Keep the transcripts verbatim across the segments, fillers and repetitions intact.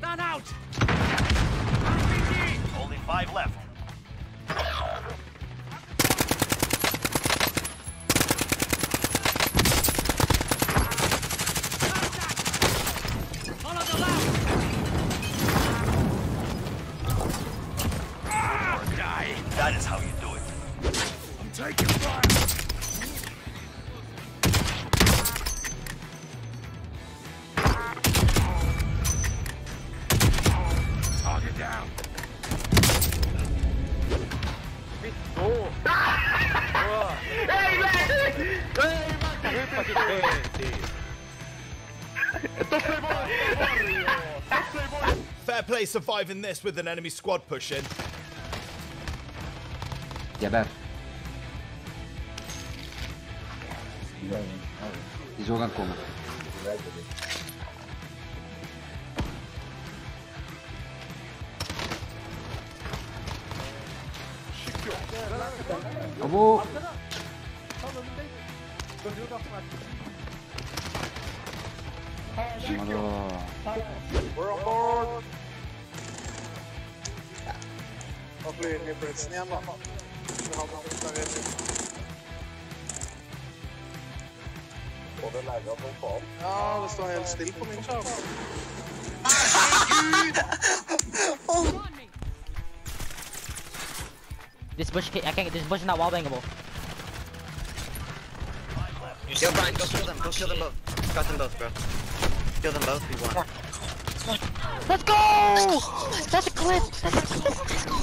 run out! Only five left. Follow the left! Ah, die. That is how you do it. I'm taking fire! Target down. Fair play surviving this with an enemy squad pushing. Geber. Vi jogam como? Acabou! We're on board! Hopefully nie brać nie ma. Ja, det står helt still på min skärm. This bush, I can't get this bush is not wall bangable. Yo, Brian, go kill them. Go kill them both. Got them both, bro. Kill them both. We won. Let's go! That's a clip. That's a clip. Let's go.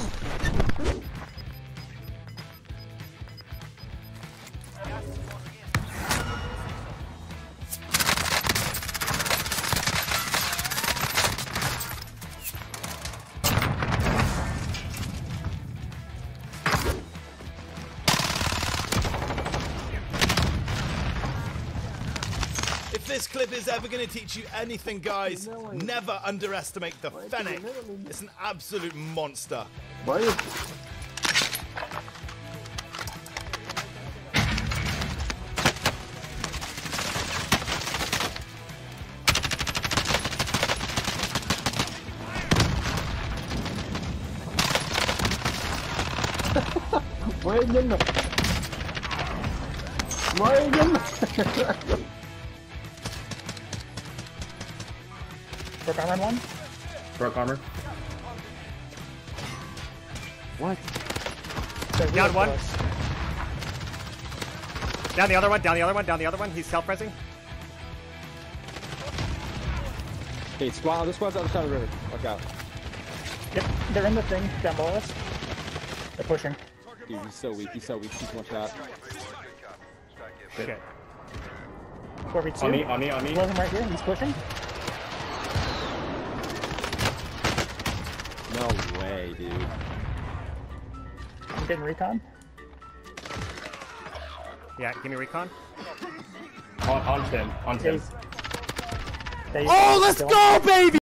If this clip is ever going to teach you anything, guys, never underestimate the Fennec. It's an absolute monster. Why is Why again? Why again? Broke armor one? Broke armor. What? Down one. Down the other one, down the other one, down the other one. He's self-pressing. Okay, squad, this squad's on the side of the river. Watch out. Yep, they're in the thing down below us. They're pushing. Dude, he's so weak, he's so weak, he's one shot. Shit. four v two. On me, on me, on me. He wasn't right here, he's pushing. No way, dude. I'm getting recon. Yeah, give me recon. On, on Tim, on Tim. Yeah, Oh, let's go, baby!